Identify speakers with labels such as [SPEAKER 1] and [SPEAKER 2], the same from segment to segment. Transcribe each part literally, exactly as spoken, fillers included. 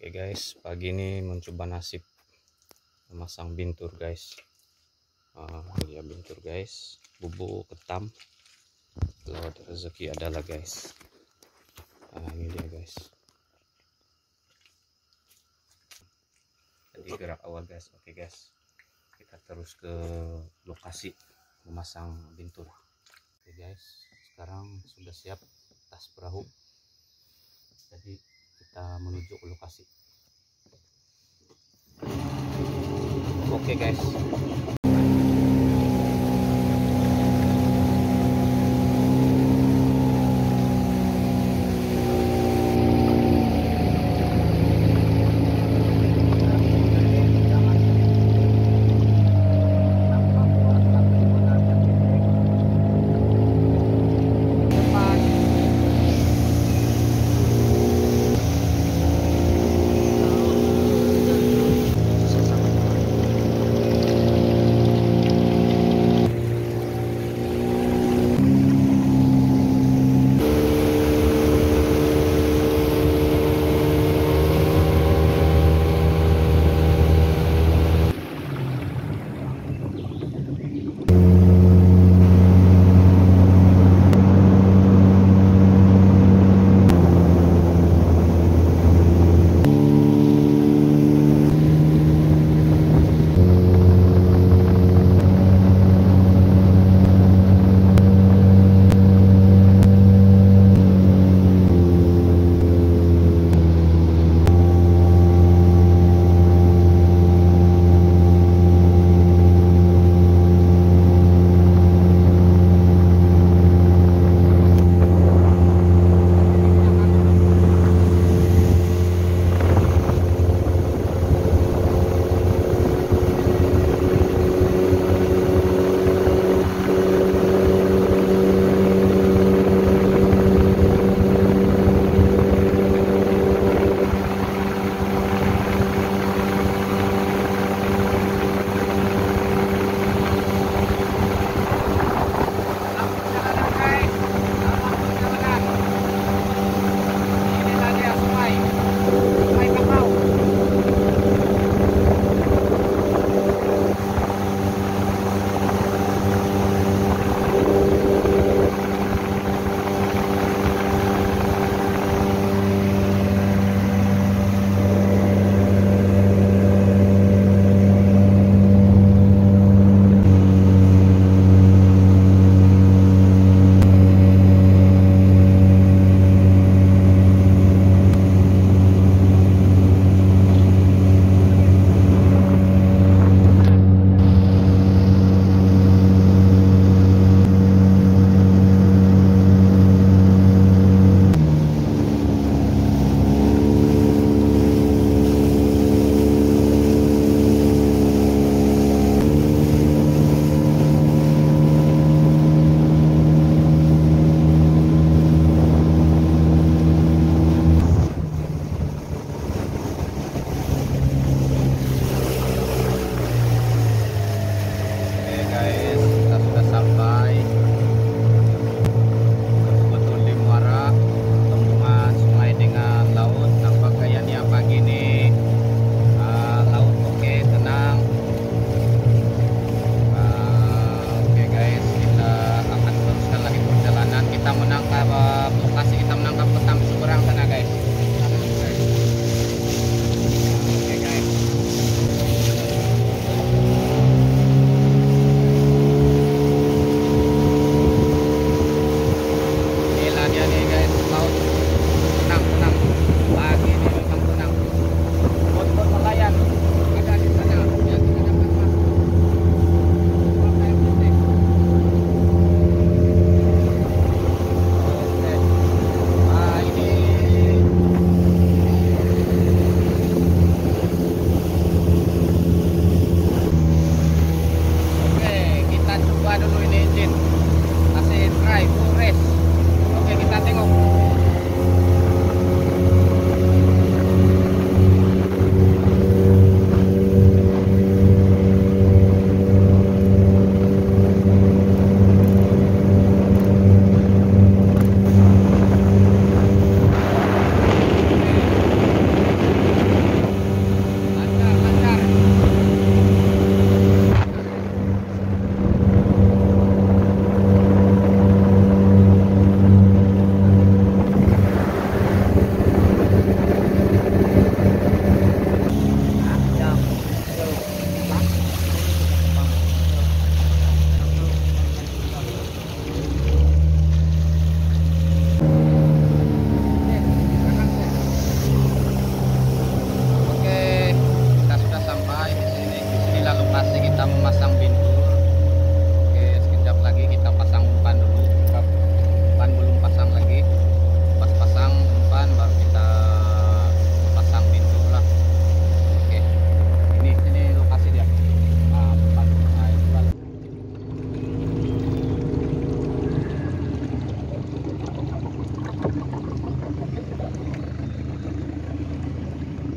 [SPEAKER 1] Oke guys, pagi ini mencoba nasib memasang bintur guys. Uh, ini dia bintur guys, bubuk ketam. Kalau ada rezeki adalah guys. Nah, ini dia guys. Jadi gerak awal guys. Oke guys, kita terus ke lokasi memasang bintur. Oke guys, sekarang sudah siap tas perahu. Jadi kita menuju ke lokasi. Oke guys.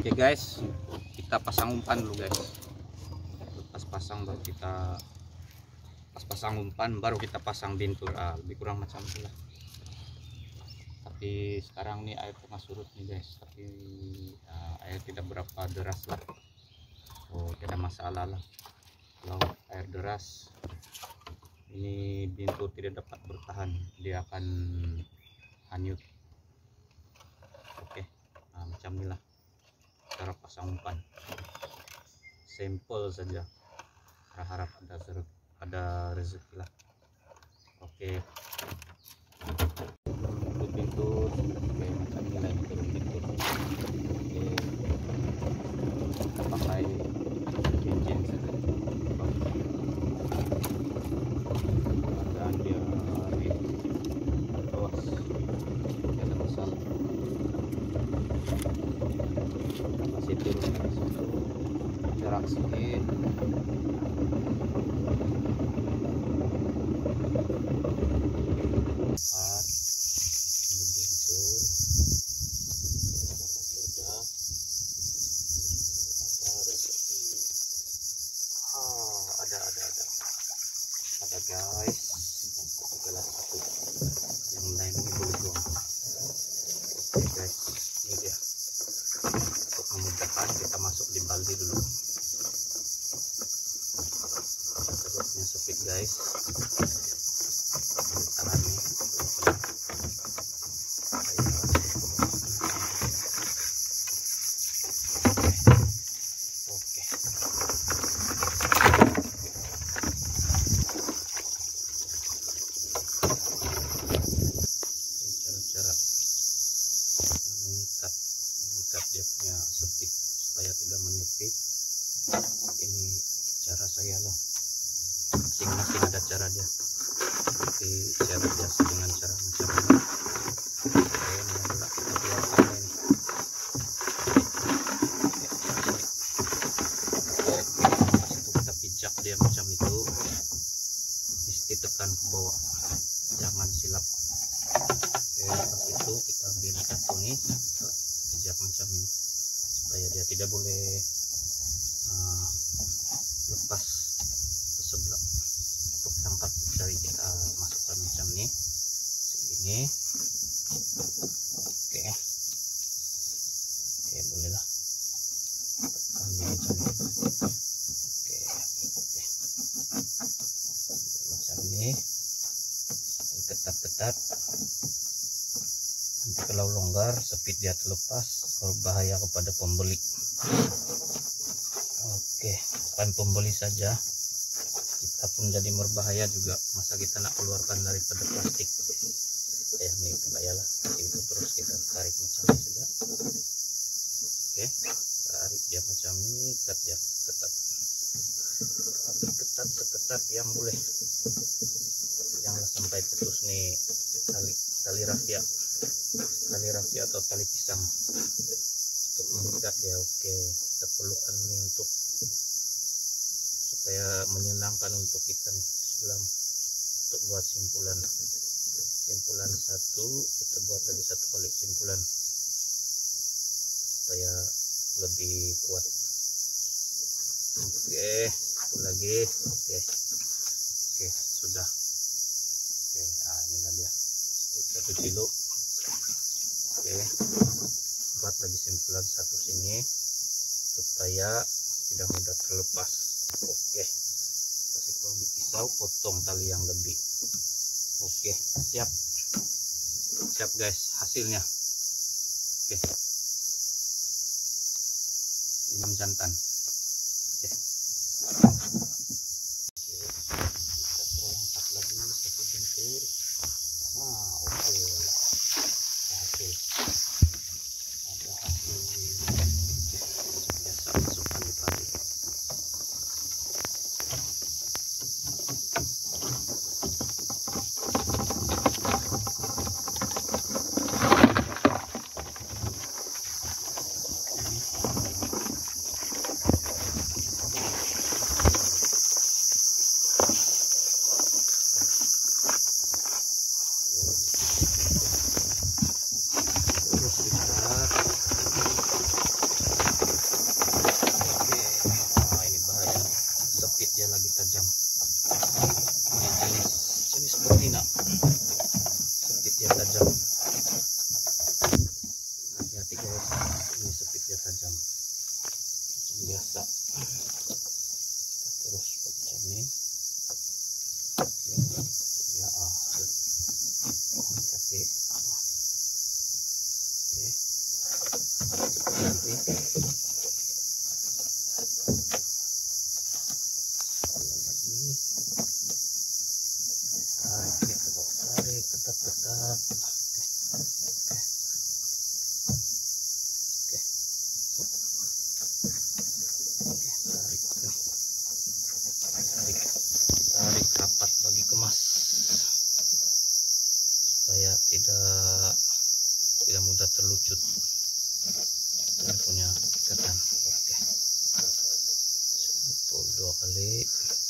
[SPEAKER 1] Oke guys, kita pasang umpan dulu guys. Pas pasang baru kita pas pasang umpan baru kita pasang bintur. Ah, lebih kurang macam itulah. Tapi sekarang nih air tengah surut nih guys, tapi uh, air tidak berapa deras lah. Oh, tidak masalah lah. Kalau air deras ini bintur tidak dapat bertahan, dia akan hanyut. Oke, nah, macam inilah cara pasang umpan, simple saja, harap ada ada rezeki lah. Oke, untuk bintur oke, macam inilah untuk bintur. Oke, kita pakai cincin saja. Keadaan dia di awas, tidak ada masalah. Masih turun ke situ, jarak sedikit. Empat ini bintur, ada ada rezeki. Ah, ada ada ada ada guys, gelas satu, yang lain ini boleh buang. Oke guys, ini dia. Untuk memudahkan kita masuk di baldi dulu. Perutnya sempit guys, tahan nih. Oke, cara-cara mengikat mengikat dia punya sepit supaya tidak menyepit. Ini cara saya lah, masing-masing ada cara dia, tapi saya berjasa dengan cara macam ini. Saya mulai kita keluarkan ini. Oke, pas itu kita pijak dia macam itu, mesti tekan ke bawah, jangan silap. Oke, pas itu kita ambil satu nih, pijak macam ini supaya dia tidak boleh uh, lepas ke sebelah. Untuk tangkap dari kita masukkan macam ini, segini. Oke, oke, bolehlah tekan dia macam ini. Oke, oke, macam ini, ketat-ketat. Nanti kalau longgar, sepit dia terlepas, berbahaya kepada pembeli. Oke, bukan pembeli saja, kita pun jadi berbahaya juga. Masa kita nak keluarkan daripada plastik? Ya, ini kebayalah. Itu terus kita tarik macam ini saja. Oke, tarik dia macam ini, ketat dia ketat, ketat seketat yang boleh, jangan sampai putus nih tali tali rafia, tali rafia atau tali pisang untuk mengikat dia. Oke, kita perlukan ini untuk supaya menyenangkan untuk kita nih sulam, untuk buat simpulan simpulan satu, kita buat lagi satu kali simpulan supaya lebih kuat. Oke, satu lagi. Oke, oke, sudah. Oke, ah inilah dia satu kilo. Oke, buat lagi simpulan satu sini supaya tidak mudah terlepas. Oke, kasih tuang di pisau, potong tali yang lebih. Oke, siap siap guys hasilnya. Oke, ini jantan. Oke, kita angkat lagi satu bintur. Nah, oke, hasil ada hasil biasa masukkan di tali. biasa. Kita terus begini. Oke, ya ah, hati-hati. Oke, nanti lagi. Ah, ini tarik, ketat-ketat. Tarik rapat bagi kemas supaya tidak tidak mudah terlucut. Kita punya ikatan. Oke, sepuluh dua kali.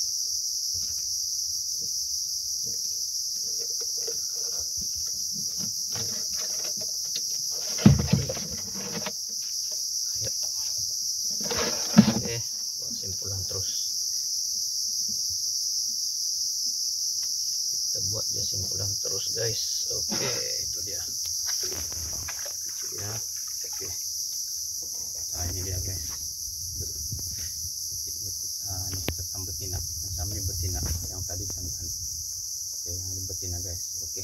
[SPEAKER 1] Ayo. Oke, buat simpulan terus. Kita buat dia simpulan terus guys. Oke, itu dia kecil ya. Oke, nah ini dia guys. Nah, ini ketam betina, macam ini betina, yang tadi jantan. Oke, yang ini betina guys. Oke,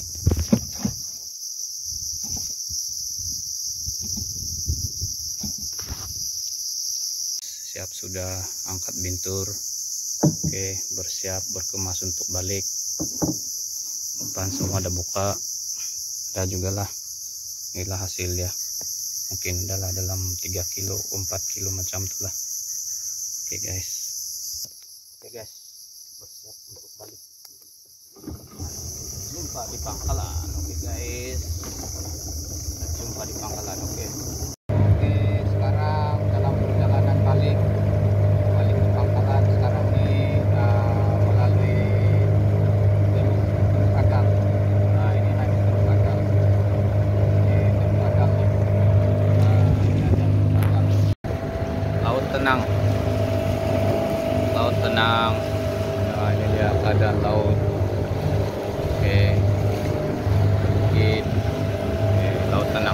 [SPEAKER 1] siap sudah angkat bintur. Oke, bersiap berkemas untuk balik. Depan semua ada buka, ada juga lah. Inilah hasilnya, mungkin adalah dalam tiga kilo empat kilo macam itulah. Oke guys, oke guys, bersiap untuk balik. Jumpa di pangkalan. Oke guys, jumpa di pangkalan. Oke, oke, sekarang dalam perjalanan balik balik ke pangkalan. Sekarang ini uh, melalui Teluk Teluk Agal. Nah ini naik Teluk Agal. Ini Teluk Agal nih. Nah, ini ada Teluk Agal. Laut tenang, laut tenang. Nah ini dia keadaan laut. Oke, oke, laut tenang.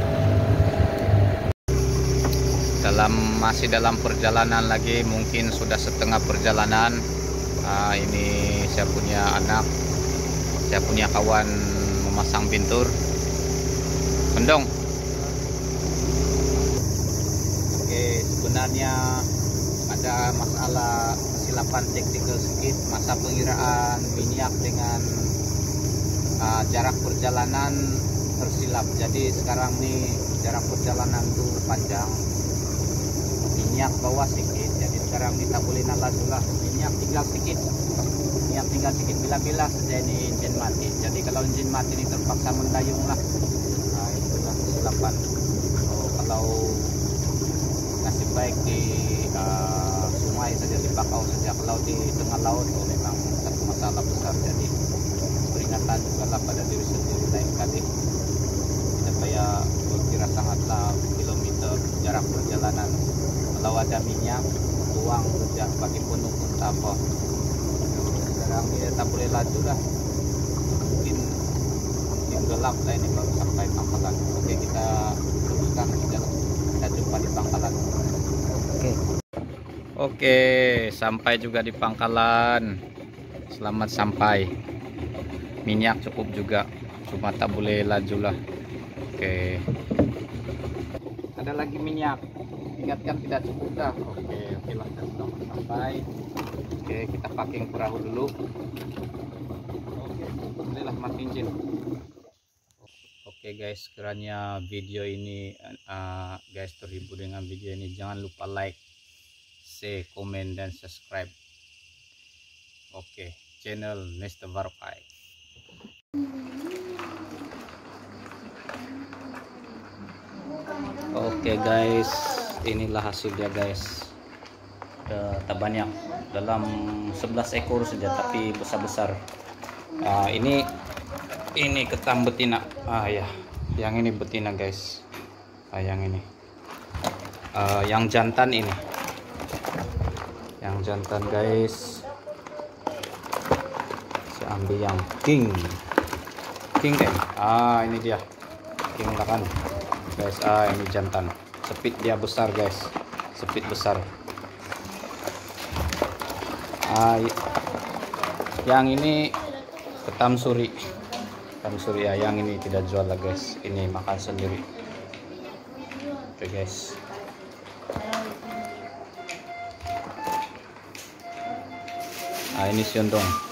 [SPEAKER 1] Dalam masih dalam perjalanan lagi, mungkin sudah setengah perjalanan. Nah, ini saya punya anak, saya punya kawan memasang bintur. Kendong. Oke, sebenarnya ada masalah kesilapan teknikal sedikit, masa pengiraan minyak dengan uh, jarak perjalanan tersilap. Jadi sekarang nih jarak perjalanan tuh panjang, minyak bawah sedikit. Jadi sekarang ini tak boleh nalazulah, minyak tinggal sedikit, minyak tinggal sedikit. Bila-bila saja ini engine mati. Jadi kalau engine mati ini terpaksa mendayung lah. Nah itulah kesilapan. Oh, kalau nasib baik di uh, sungai saja, di bakau saja. Kalau di tengah laut oh, memang satu masalah besar. Jadi peringatan juga lah pada diri sendiri lain kali. Tidak payah berkira sangatlah kilometer jarak perjalanan. Kalau ada minyak, buang saja, bagi penuh pun tak apa. Sekarang ini tak boleh laju dah. Mungkin mungkin gelap lah ini baru sampai pangkalan. Oke, kita teruskan kita, kita jumpa di pangkalan. Oke. Oke, sampai juga di pangkalan. Selamat sampai. Minyak cukup juga, cuma tak boleh laju lah. Oke. Ada lagi minyak. Ingatkan tidak cukup dah. Oke, oke lah, sudah sampai. Oke, kita packing perahu dulu. Oke, inilah mati engine. Oke guys, kiranya video ini uh, guys terhibur dengan video ini. Jangan lupa like, share, komen dan subscribe. Oke, channel Mister Varpai. Oke guys, inilah hasilnya guys. Udah tak banyak, dalam sebelas ekor saja tapi besar-besar. Nah, ini ini ketam betina. Ah ya, yang ini betina guys. Ah, yang ini. Uh, yang jantan ini. Yang jantan guys. Saya ambil yang king. King kan? Ah, ini dia. King lah kan. Guys, ah ini jantan. Speed dia besar guys. sepit besar. Ah, yang ini ketam suri, ketam suri ya. Yang ini tidak jual lah guys, ini makan sendiri. Oke guys. Nah ini siondong.